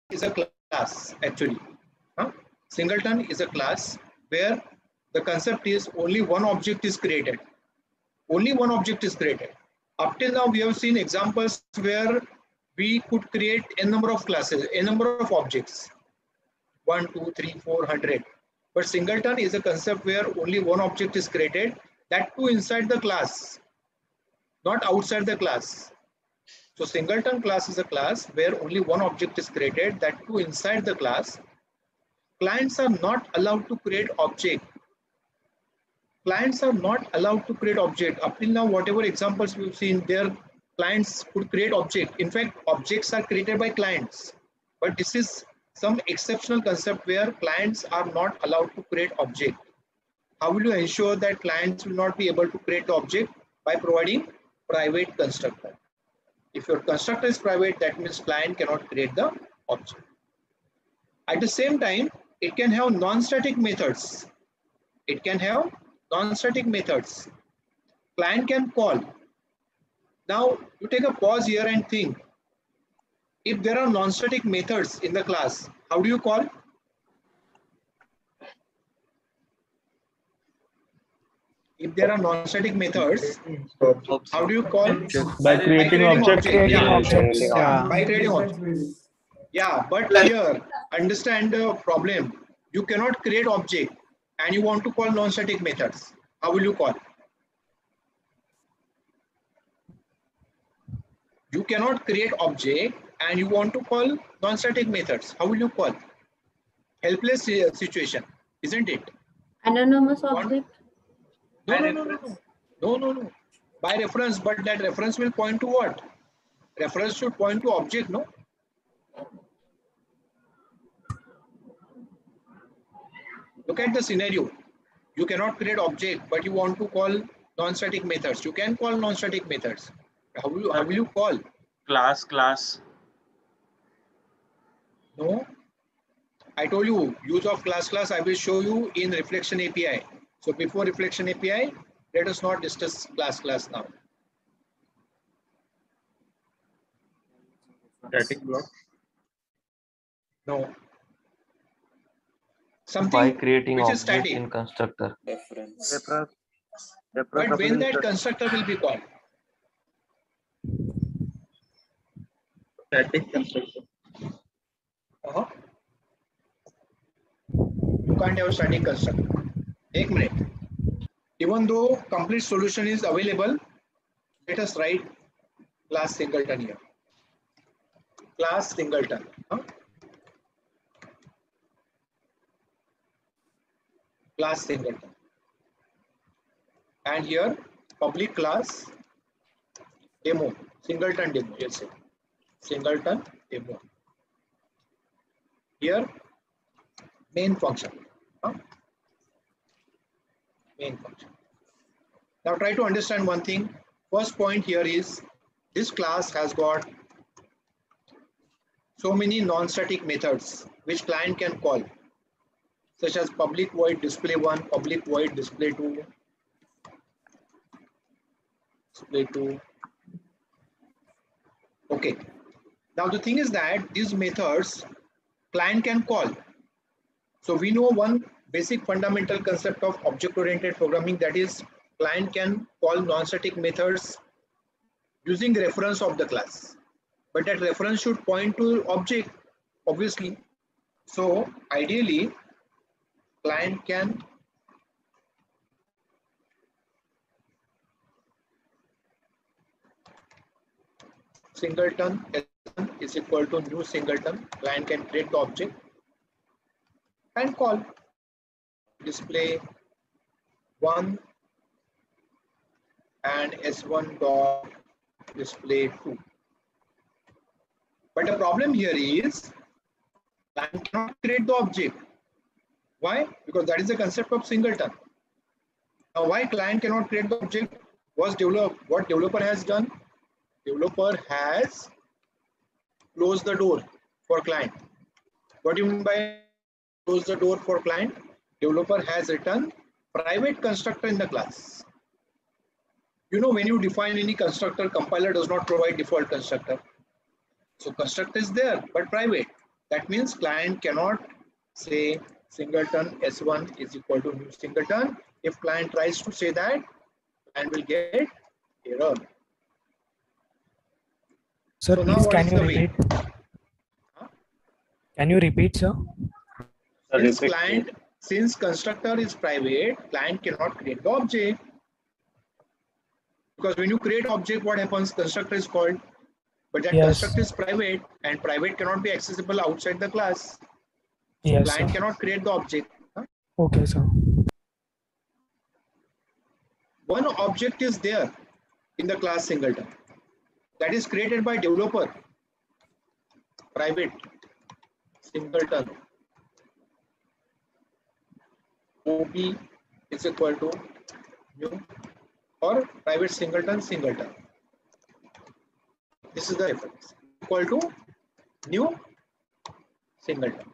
is a class actually. Singleton is a class where the concept is only one object is created. Only one object is created. Up till now, we have seen examples where we could create a number of classes, a number of objects. 1, 2, 3, 4, 100. But singleton is a concept where only one object is created, that too inside the class, not outside the class. So singleton class is a class where only one object is created, that too inside the class. Clients are not allowed to create object. Clients are not allowed to create object. Up till now, whatever examples we've seen, their clients could create object. In fact, objects are created by clients. But this is some exceptional concept where clients are not allowed to create object. How will you ensure that clients will not be able to create the object? By providing private constructor. If your constructor is private, that means client cannot create the object. At the same time, it can have non-static methods. It can have non-static methods. Client can call. Now, you take a pause here and think. If there are non-static methods in the class, how do you call? If there are non-static methods, how do you call? By creating object. By creating object. Yeah, but here, understand the problem. You cannot create object and you want to call non-static methods. How will you call? You cannot create object and you want to call non-static methods. How will you call? Helpless situation, isn't it? Anonymous object? No. By reference, but that reference will point to what? Reference should point to object, no? Look at the scenario. You cannot create object, but you want to call non-static methods. You can call non-static methods. How will you call? Class. No. I told you, use of class. I will show you in reflection API. So before reflection API, let us not discuss class now. Static block. No. Something by creating which is object static in constructor. Reference. But when that constructor will be called? Static constructor. You can't have a static constructor. 1 minute. Even though complete solution is available, let us write class singleton here. Class singleton. Class singleton. And here public class demo, singleton demo, yes, singleton demo. Here main function. Main function. Now try to understand one thing. First point here is this class has got so many non-static methods which client can call, such as public void display1, public void display2, display2. Okay. Now the thing is that these methods client can call. So we know one basic fundamental concept of object-oriented programming, that is client can call non-static methods using reference of the class. But that reference should point to object, obviously. So ideally, client can singleton is equal to new singleton. Client can create the object and call display 1 and s1 dot display 2. But the problem here is client cannot create the object. Why? Because that is the concept of singleton. Now, why client cannot create the object? What developer has done? Developer has closed the door for client. What do you mean by close the door for client? Developer has written private constructor in the class. You know, when you define any constructor, compiler does not provide default constructor. So constructor is there, but private. That means client cannot say singleton S1 is equal to new singleton. If client tries to say that, client will get error. Sir, So now please what can is you the way? repeat? Huh? Can you repeat, sir? Since constructor is private, client cannot create the object. Because when you create object, what happens? Constructor is called. But that Yes. constructor is private, and private cannot be accessible outside the class. So Yes, client sir. cannot create the object. Huh? Okay, sir. One object is there in the class singleton. That is created by developer. Private singleton. OP is equal to new, or private singleton singleton. This is the reference. Equal to new singleton.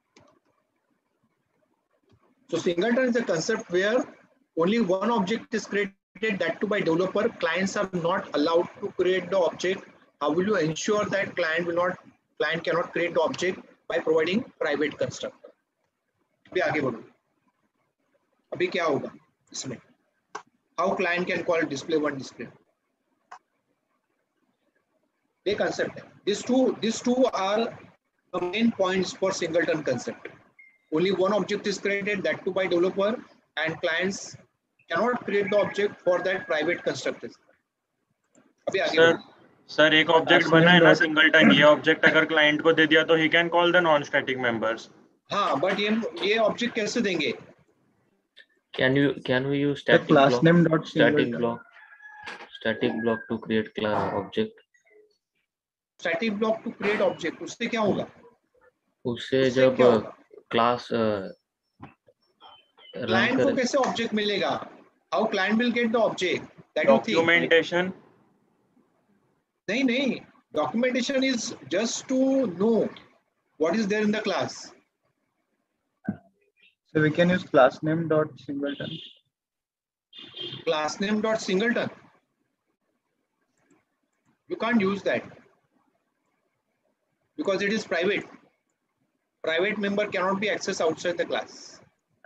So singleton is a concept where only one object is created, that too by developer. Clients are not allowed to create the object. How will you ensure that client cannot create the object? By providing private constructor. अभी आगे बढ़ो. अभी क्या होगा इसमें? How client can call display one, display. ये concept है. These two are the main points for singleton concept. Only one object is created, that too by developer, and clients cannot create the object for that private constructor. अभी आगे बढ़ो. Sir एक object बना है ना singleton, ये object अगर client को दे दिया तो ही can call the non static members. हाँ, but ये ऑब्जेक्ट कैसे देंगे? Can we use The static class block, name dot singleton. static block to create class object? Static block to create object, उससे क्या होगा? उससे जब क्लास क्लाइंट को कैसे ऑब्जेक्ट मिलेगा? How client will get the object? That documentation. नहीं. Documentation is just to know what is there in the class. So we can use class name dot singleton. Class name dot singleton. You can't use that because it is private. Private member cannot be accessed outside the class.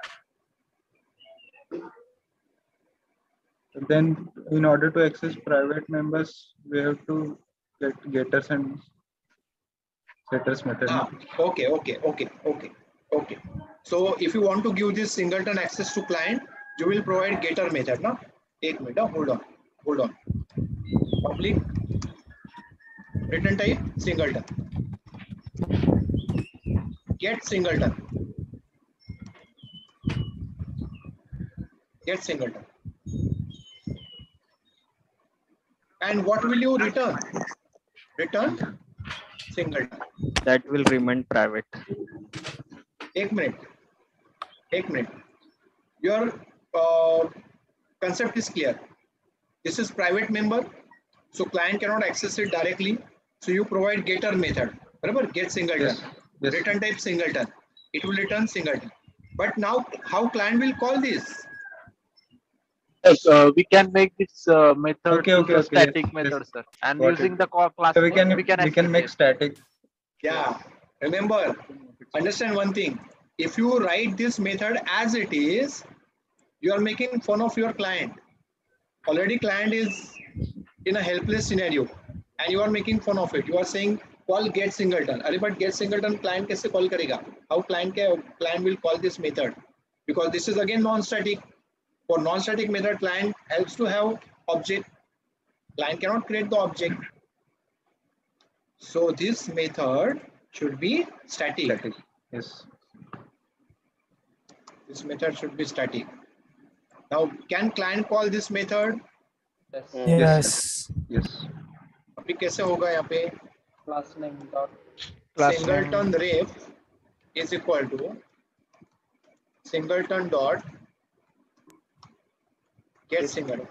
Then in order to access private members, we have to get getters and setters method. Okay. So if you want to give this singleton access to client, you will provide getter method. No? एक minute, hold on. Public return type singleton. Get singleton. And what will you return? Return singleton. That will remain private. एक minute. Your concept is clear. This is private member, so client cannot access it directly. So you provide getter method. Remember, get singleton. Yes. Return type singleton. It will return singleton. But now, how client will call this? Yes, we can make this method a static yes, method, yes. sir. And Got using it. the class So name, we can make static. Yeah. Remember, understand one thing. If you write this method as it is, you are making fun of your client. Already client is in a helpless scenario and you are making fun of it. You are saying call get singleton. But get singleton client कैसे call करेगा? How client will call this method? Because this is again non-static. For non-static method, client helps to have object. Client cannot create the object. So this method should be static. Yes. This method should be static. Now, can client call this method? Yes. अभी कैसे होगा यहाँ पे? class name dot Singleton ref is equal to singleton dot get singleton.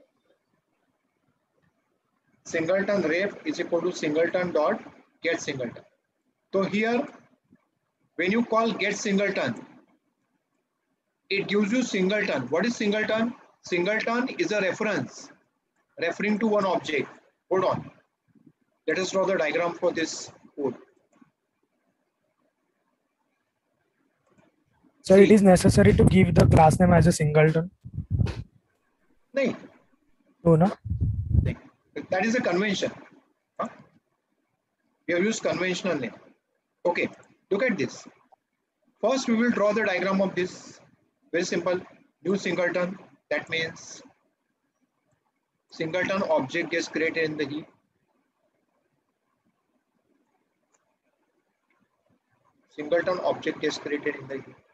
Singleton ref is equal to singleton dot get singleton. So here, when you call get singleton, it gives you singleton. What is singleton? Singleton is a reference referring to one object. Hold on. Let us draw the diagram for this code. Sir, it is necessary to give the class name as a singleton. No, No, no. that is a convention. Huh? We have used conventional name. Okay, look at this. First, we will draw the diagram of this. Very simple. New singleton. That means singleton object gets created in the heap. Singleton object is created in the heap.